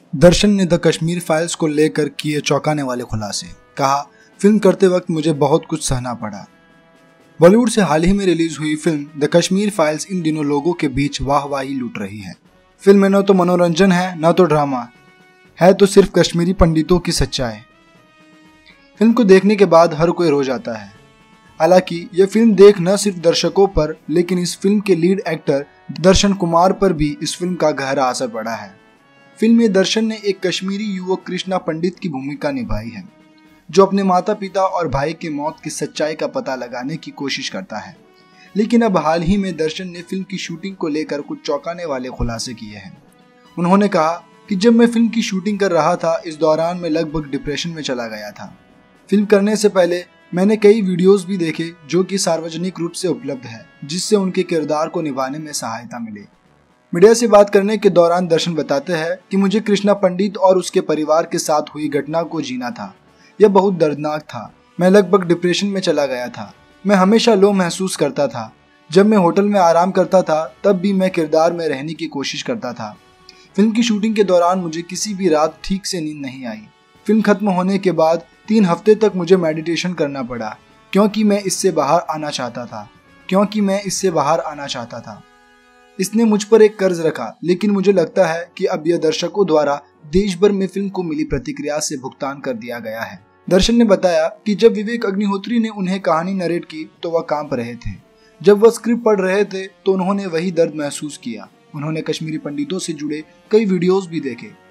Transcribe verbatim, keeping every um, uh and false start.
दर्शन ने the Kashmir files को लेकर किए चौंकाने वाले खुलासे। कहा, फिल्म करते वक्त मुझे बहुत कुछ सहना पड़ा। बॉलीवुड से हाल ही में रिलीज हुई फिल्म द कश्मीर फाइल्स इन दिनों लोगों के बीच वाहवाही लूट रही है। फिल्म में न तो मनोरंजन है न तो ड्रामा है, तो सिर्फ कश्मीरी पंडितों की सच्चाई। फिल्म को देखने के बाद हर कोई रो जाता है। हालांकि यह फिल्म देख न सिर्फ दर्शकों पर लेकिन इस फिल्म के लीड एक्टर दर्शन कुमार पर भी इस फिल्म का गहरा असर पड़ा है। फिल्म में दर्शन ने एक कश्मीरी युवक कृष्णा पंडित की भूमिका निभाई है, जो अपने माता पिता और भाई के मौत की सच्चाई का पता लगाने की कोशिश करता है। लेकिन अब हाल ही में दर्शन ने फिल्म की शूटिंग को लेकर कुछ चौंकाने वाले खुलासे किए हैं। उन्होंने कहा कि जब मैं फिल्म की शूटिंग कर रहा था, इस दौरान मैं लगभग डिप्रेशन में चला गया था। फिल्म करने से पहले मैंने कई वीडियोस भी देखे जो कि सार्वजनिक रूप से उपलब्ध है, जिससे उनके किरदार को निभाने में सहायता मिले। मीडिया से बात करने के दौरान दर्शन बताते हैं कि मुझे कृष्णा पंडित और उसके परिवार के साथ हुई घटना को जीना था। यह बहुत दर्दनाक था। मैं लगभग डिप्रेशन में चला गया था। मैं हमेशा लो महसूस करता था। जब मैं होटल में आराम करता था तब भी मैं किरदार में रहने की कोशिश करता था। फिल्म की शूटिंग के दौरान मुझे किसी भी रात ठीक से नींद नहीं आई। फिल्म खत्म होने के बाद तीन हफ्ते तक मुझे मेडिटेशन करना पड़ा क्योंकि मैं इससे बाहर आना चाहता था क्योंकि मैं इससे बाहर आना चाहता था। इसने मुझ पर एक कर्ज रखा, लेकिन मुझे लगता है कि अब यह दर्शकों द्वारा देश भर में फिल्म को मिली प्रतिक्रिया से भुगतान कर दिया गया है। दर्शन ने बताया कि जब विवेक अग्निहोत्री ने उन्हें कहानी नरेट की तो वह कांप रहे थे। जब वह स्क्रिप्ट पढ़ रहे थे तो उन्होंने वही दर्द महसूस किया। उन्होंने कश्मीरी पंडितों से जुड़े कई वीडियोस भी देखे